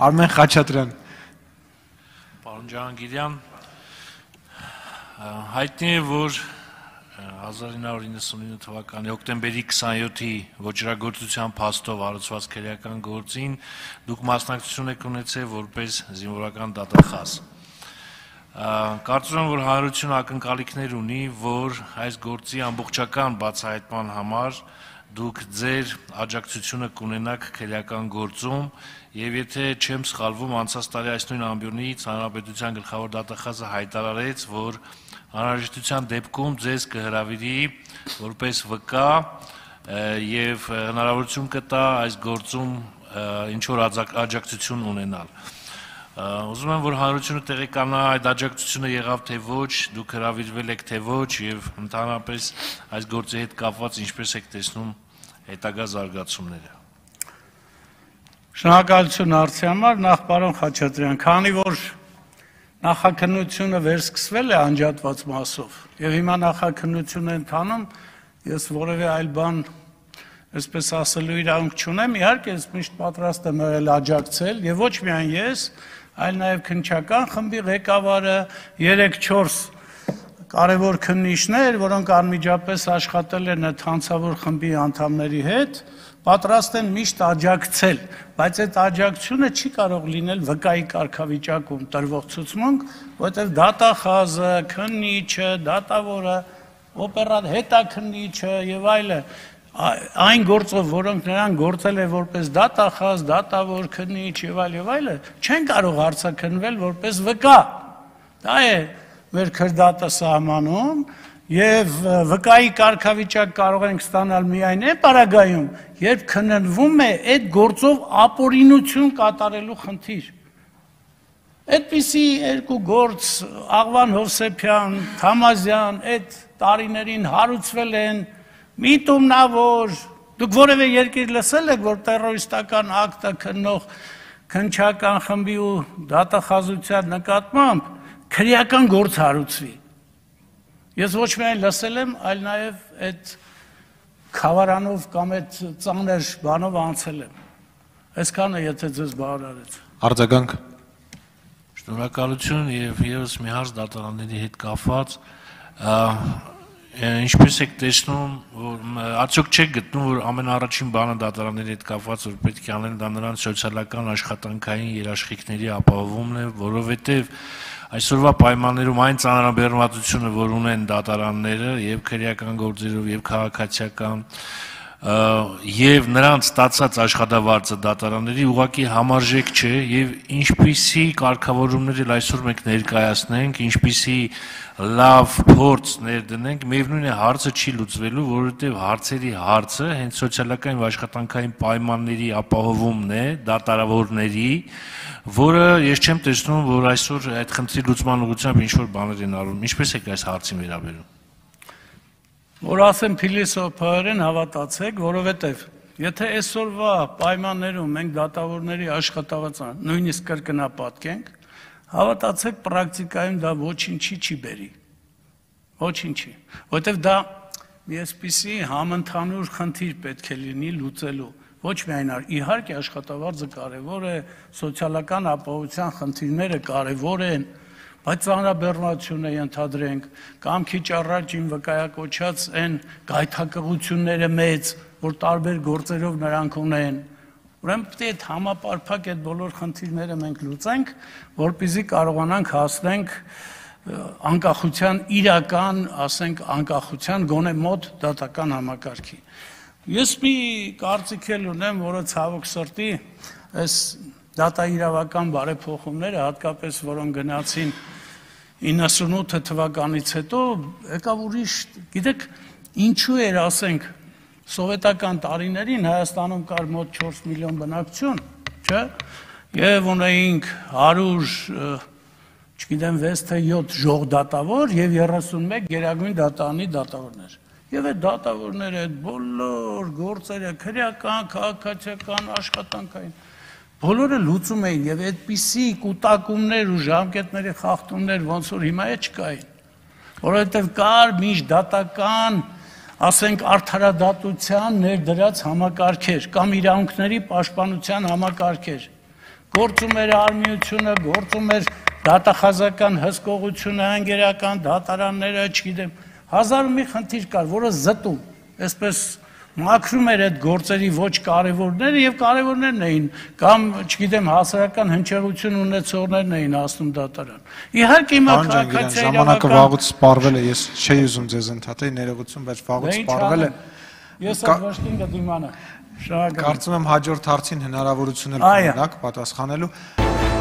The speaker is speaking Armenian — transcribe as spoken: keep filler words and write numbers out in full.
Արմեն Խաչատրյան։ Պարոն Ջահանգիրյան, հայտնի է, որ հազար ինը հարյուր իննսունինը թվականի հոկտեմբերի քսանյոթի ոճրագործության փաստով հարուցված քրեական գործին դուք մասնակցություն եք ունեցել որպես զինվորական դատախազ։ Կարծում եմ, որ հանրությունը ակնկալիքներ ունի, որ այս գործի ամբողջական բացահայտման համար դուք ձեր աջակցությունը կունենաք քրեական գործում եւ եթե չեմ սխալվում անցած տարի այս նույն ամբիոնից հանրապետության գլխավոր դատախազը հայտարարեց, որ անհրաժեշտության դեպքում ձեզ կհրավիրի որպես վկա եւ հնարավորություն կտա այս գործում ինչ որ աջակցություն ունենալ։ Ուզում եմ, որ հանրությունը տեղեկանա այդ աջակցությունը եղավ թե ոչ, դուք հրավիրվել եք թե ոչ եւ ընդհանրապես այս գործի հետ կապված ինչպես եք տեսնում հետագա զարգացումները։ Շնորհակալություն հարցի համար, նախ պարոն Խաչատրյան, քանի որ նախաքննությունը վերսկսվել է անջատված մասով եւ հիմա նախաքննությունը ընթանում, ես որևէ այլ բան, այսպես ասելու իրավունք չունեմ, իհարկե ես միշտ պատրաստ եմ եղել աջակցել եւ ոչ միայն ես, այլ նաեւ քննչական խմբի ղեկավարը, երեք չորս կարևոր քննիչներ, որոնք անմիջապես աշխատել են այդ հանցավոր խմբի անդամների հետ, պատրաստ են միշտ աջակցել, բայց այդ աջակցությունը չի կարող լինել վկայի կարգավիճակում տրվող ցուցմունք, որովհետև դատախազը, քննիչը, դատավորը, օպերատ հետաքննիչը եւ այլը այն գործով, որոնք նրան գործել է որպես դատախազ, դատավոր, քննիչ եւ այլ եւ այլը, չեն կարող արձակնվել որպես վկա։ Դա է մեր քրդատը սահմանում եւ վկայի կարգավիճակ կարող ենք ստանալ միայն այն պարագայում, երբ քննվում է այդ գործով ապօրինություն կատարելու խնդիր։ Այդպիսի երկու գործ Աղվան Հովսեփյան, Թամազյան այդ տարիներին հարուցվել են միտումնավոր, դուք որևէ երկիր լսել եք, որ տերորիստական ակտը քննող քննչական խմբի ու դատախազության նկատմամբ քրեական գործ հարուցվի։ Ես ոչ միայն լսել եմ, այլ նաև այդ խավարանով կամ այդ ծանր բանով անցել եմ։ Այսքանը եթե ձեզ բավարարեց։ Արձագանք։ Շնորհակալություն եւ եւս մի հարց դատարանների հետ կապված, ինչպես եք տեսնում, որ արդյոք չեք գտնում, որ ամենաառաջին բանը դատարանների հետ կապված, որ պետք է անեն դա նրանց սոցիալական աշխատանքային երաշխիքների ապահովումն է, որովհետեւ այսօրվա պայմաններում այն ծանրաբեռնվածությունը, որ ունեն դատարանները եւ քրեական գործերով եւ քաղաքացիական եւ նրանց ստացած աշխատավարձը դատարանների ուղղակի համարժեք չէ եւ ինչպիսի կարգավորումներ էլ այսօր մենք ներկայացնենք, ինչպիսի լավ փորձ ներդնենք, միևնույն է հարցը չի լուծվելու, որովհետեւ հարցերի հարցը հենց սոցիալական եւ աշխատանքային պայմանների ապահովումն է դատարավորների, որը ես չեմ տեսնում, որ այսօր այդ խնդրի լուծման ուղղությամբ ինչ որ բաներ են արվում։ Ինչպես եք այս հարցին վերաբերում։ Որ ասեմ փիլիսոփայորեն հավատացեք, որովհետև եթե այսօրվա պայմաններում մենք դատավորների աշխատավարձը նույնիսկ կրկնապատկենք, հավատացեք պրակտիկայում դա ոչինչի չի բերի։ Ոչինչի, որովհետև դա մի այսպիսի համընդհանուր խնդիր պետք է լինի լուծելու։ Ոչ միայն իհարկե աշխատավարձը կարևոր է, սոցիալական ապահովության խնդիրները կարևոր են, բայց ծանրաբեռնվածություն է ենթադրենք, կամ քիչ առաջ իմ վկայակոչած այն գայթակղությունները մեծ, որ տարբեր գործերով նրանք ունեն։ Ուրեմն պետք է այդ համապարփակ այդ բոլոր խնդիրները մենք լուծենք, որպեսզի կարողանանք հասնենք անկախության իրական, ասենք անկախության գոնե մոտ դատական համակարգի։ Ես մի կարծիք էլ ունեմ, որը ցավոք սրտի այս դատաիրավական բարեփոխումները, հատկապես որոնք գնացին իննսունութ թվականից հետո, եկավ ուրիշ, գիտեք, ինչու էր, ասենք, սովետական տարիներին Հայաստանում կար մոտ չորս միլիոն բնակչություն, չէ, եւ ունեինք հարյուր, չգիտեմ, վեց թե յոթ ժող դատավոր եւ երեսունմեկ գերագույն դատարանի դատավորներ։ Եվ այդ դատավորները, այդ բոլոր գործերը, քրեական, քաղաքացիական, աշխատանքային, բոլորը լուծում էին եւ այդպիսի կուտակումներ ու ժամկետների խախտումներ ոնց որ հիմա է չկային, որովհետեւ կար միշտ դատական, ասենք արդարադատության ներդրած համակարգեր կամ իրավունքների պաշտպանության համակարգեր, գործում էր արմիությունը, գործում էր դատախազական հսկողությունը, հանգերական դատարանները, չգիտեմ, հազար մի խնդիր կար, որը զտում, այսպես մաքրում էր այդ գործերի ոչ կարևորները եւ կարևորներն էին կամ չգիտեմ հասարակական հնչեղություն ունեցողներն էին ասում դատարան։ Իհարկե հիմա քաղաքացիական ժամանակը վաղուց սպառվել է, ես չէի ուզում ձեզ ընդհատել ներողություն, բայց վաղուց սպառվել է։ Ես այդ վաշտին կդիմանա։ Կարծում եմ հաջորդ հարցին հնարավորություն կունենաք պատասխանելու։